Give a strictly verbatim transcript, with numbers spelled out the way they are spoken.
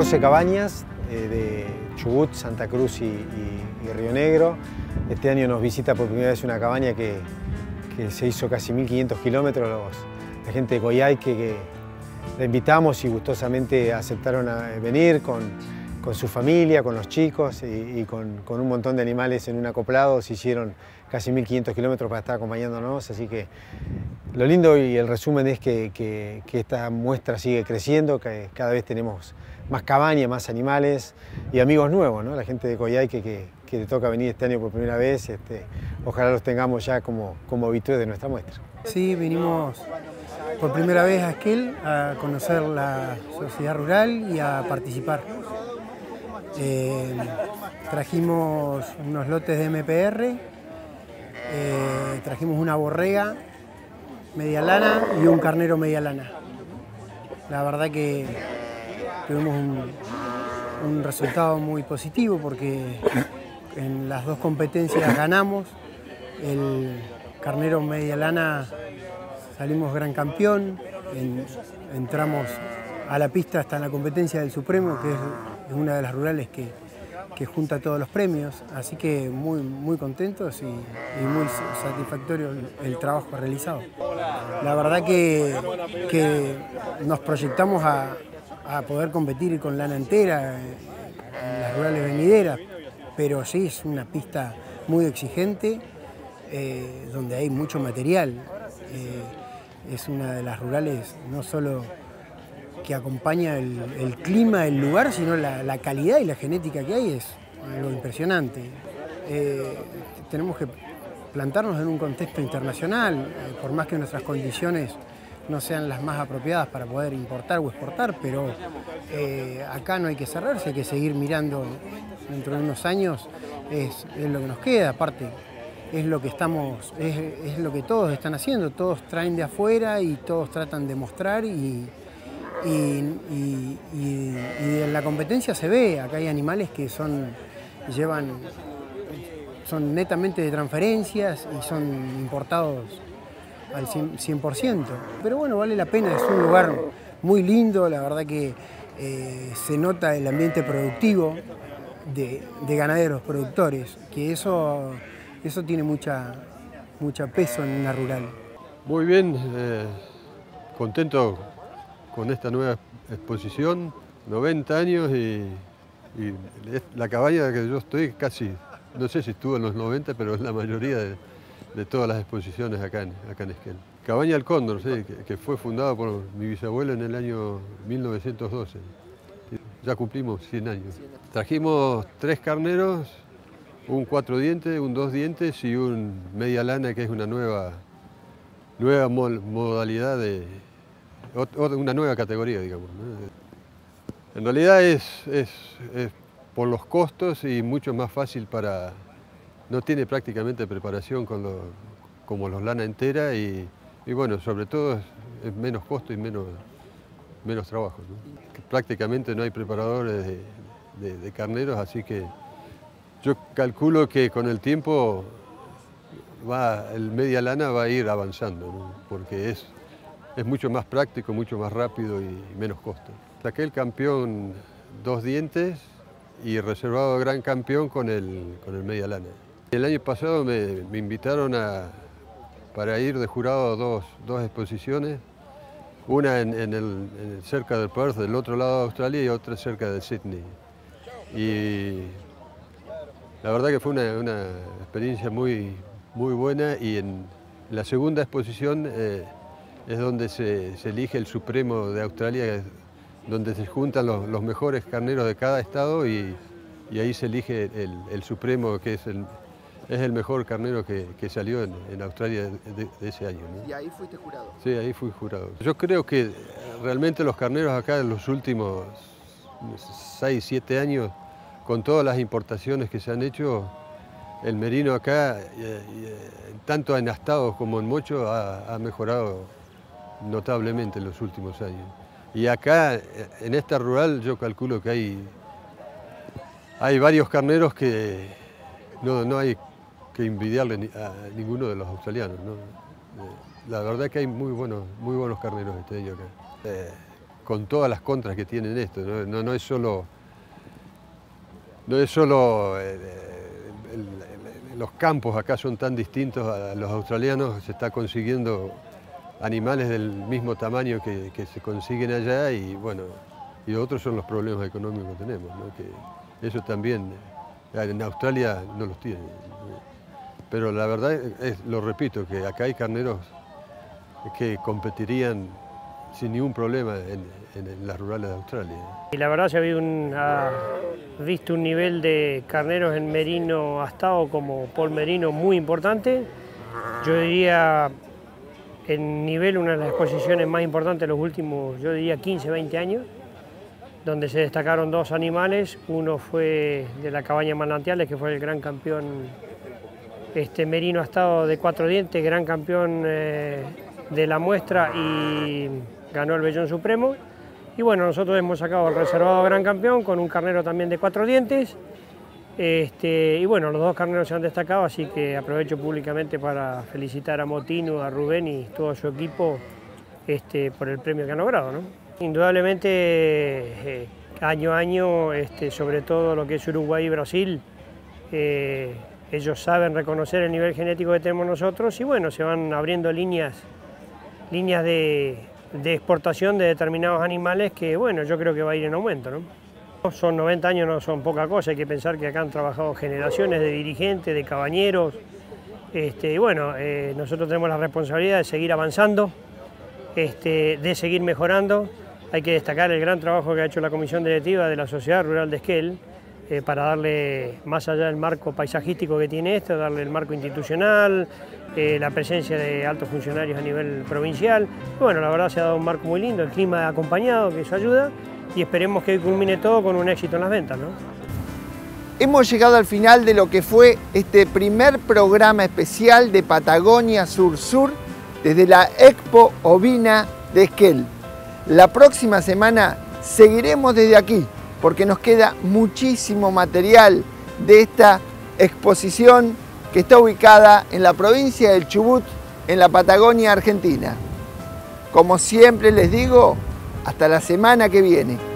catorce cabañas eh, de Chubut, Santa Cruz y, y, y Río Negro. Este año nos visita por primera vez una cabaña que, que se hizo casi mil quinientos kilómetros. Los, la gente de Coyhaique que la invitamos y gustosamente aceptaron a venir con, con su familia, con los chicos y, y con, con un montón de animales en un acoplado. Se hicieron casi mil quinientos kilómetros para estar acompañándonos, así que lo lindo y el resumen es que, que, que esta muestra sigue creciendo, que cada vez tenemos más cabañas, más animales y amigos nuevos, ¿no? La gente de Coyhaique que, que le toca venir este año por primera vez, este, ojalá los tengamos ya como, como habitudes de nuestra muestra. Sí, vinimos por primera vez a Esquel a conocer la sociedad rural y a participar. Eh, trajimos unos lotes de M P R, eh, trajimos una borrega media lana y un carnero media lana. La verdad que tuvimos un, un resultado muy positivo porque en las dos competencias ganamos. El carnero media lana salimos gran campeón, en, entramos a la pista hasta en la competencia del Supremo, que es una de las rurales que, que junta todos los premios, así que muy, muy contentos y, y muy satisfactorio el, el trabajo realizado. La verdad que, que nos proyectamos a, a poder competir con lana entera en las rurales venideras, pero sí es una pista muy exigente, eh, donde hay mucho material. Eh, es una de las rurales no solo que acompaña el, el clima del lugar, sino la, la calidad y la genética que hay es algo impresionante. Eh, tenemos que plantarnos en un contexto internacional, eh, por más que nuestras condiciones no sean las más apropiadas para poder importar o exportar, pero eh, acá no hay que cerrarse, hay que seguir mirando dentro de unos años, es, es lo que nos queda, aparte es lo que estamos, es, es lo que todos están haciendo, todos traen de afuera y todos tratan de mostrar y Y, y, y, y en la competencia se ve, acá hay animales que son, llevan, son netamente de transferencias y son importados al cien por ciento. Pero bueno, vale la pena, es un lugar muy lindo, la verdad que eh, se nota el ambiente productivo de, de ganaderos productores, que eso, eso tiene mucha, mucha peso en una rural. Muy bien, eh, contento con esta nueva exposición, noventa años y, y la cabaña que yo estoy casi, no sé si estuvo en los noventa, pero es la mayoría de, de todas las exposiciones acá en, acá en Esquel. Cabaña El Cóndor, sí, que, que fue fundada por mi bisabuelo en el año mil novecientos doce. Ya cumplimos cien años. Trajimos tres carneros, un cuatro dientes, un dos dientes y un media lana, que es una nueva, nueva modalidad de... una nueva categoría, digamos, ¿no? En realidad es, es, es por los costos y mucho más fácil para... No tiene prácticamente preparación con lo, como los lana entera y, y bueno, sobre todo es, es menos costo y menos, menos trabajo, ¿no? Prácticamente no hay preparadores de, de, de carneros, así que yo calculo que con el tiempo va, el media lana va a ir avanzando, ¿no? Porque es... Es mucho más práctico, mucho más rápido y menos costo. Saqué el campeón dos dientes y reservado gran campeón con el, con el media lana. El año pasado me, me invitaron a, para ir de jurado a dos, dos exposiciones, una en, en el, en el, cerca del Perth, del otro lado de Australia, y otra cerca de Sydney. Y la verdad que fue una, una experiencia muy, muy buena y en la segunda exposición eh, es donde se, se elige el Supremo de Australia, donde se juntan los, los mejores carneros de cada estado y, y ahí se elige el, el Supremo, que es el, es el mejor carnero que, que salió en, en Australia de, de ese año, ¿no? ¿Y ahí fuiste jurado? Sí, ahí fui jurado. Yo creo que realmente los carneros acá en los últimos seis, siete años, con todas las importaciones que se han hecho, el merino acá, eh, tanto en astados como en mocho, ha, ha mejorado notablemente en los últimos años. Y acá, en esta rural, yo calculo que hay, hay varios carneros que no, no hay que envidiarle a ninguno de los australianos, ¿no? La verdad que hay muy buenos, muy buenos carneros este año acá. Eh, con todas las contras que tienen esto, no, no, no es solo, no es solo eh, el, el, los campos acá son tan distintos a los australianos, se está consiguiendo animales del mismo tamaño que, que se consiguen allá y bueno, y otros son los problemas económicos que tenemos, ¿no? Que eso también en Australia no los tienen. Pero la verdad es, lo repito, que acá hay carneros que competirían sin ningún problema en, en, en las rurales de Australia. Y la verdad se ha, habido un, ha visto un nivel de carneros en merino astado como Paul Merino muy importante. Yo diría en nivel una de las exposiciones más importantes de los últimos, yo diría quince, veinte años, donde se destacaron dos animales. Uno fue de la cabaña Manantiales, que fue el gran campeón este, merino astado de cuatro dientes, gran campeón eh, de la muestra y ganó el Vellón Supremo. Y bueno, nosotros hemos sacado el reservado gran campeón con un carnero también de cuatro dientes. Este, y bueno, los dos carneros se han destacado, así que aprovecho públicamente para felicitar a Motino, a Rubén y todo su equipo este, por el premio que han logrado, ¿no? Indudablemente, eh, año a año, este, sobre todo lo que es Uruguay y Brasil, eh, ellos saben reconocer el nivel genético que tenemos nosotros y bueno, se van abriendo líneas, líneas de, de exportación de determinados animales que bueno, yo creo que va a ir en aumento, ¿no? Son noventa años, no son poca cosa, hay que pensar que acá han trabajado generaciones de dirigentes, de cabañeros, este, y bueno, eh, nosotros tenemos la responsabilidad de seguir avanzando, este, de seguir mejorando. Hay que destacar el gran trabajo que ha hecho la Comisión Directiva de la Sociedad Rural de Esquel eh, para darle, más allá del marco paisajístico que tiene esto, darle el marco institucional, eh, la presencia de altos funcionarios a nivel provincial. Bueno, la verdad se ha dado un marco muy lindo, el clima acompañado, que eso ayuda, y esperemos que culmine todo con un éxito en las ventas, ¿no? Hemos llegado al final de lo que fue este primer programa especial de Patagonia Sur Sur desde la Expo Ovina de Esquel. La próxima semana seguiremos desde aquí porque nos queda muchísimo material de esta exposición que está ubicada en la provincia del Chubut, en la Patagonia Argentina. Como siempre les digo, hasta la semana que viene.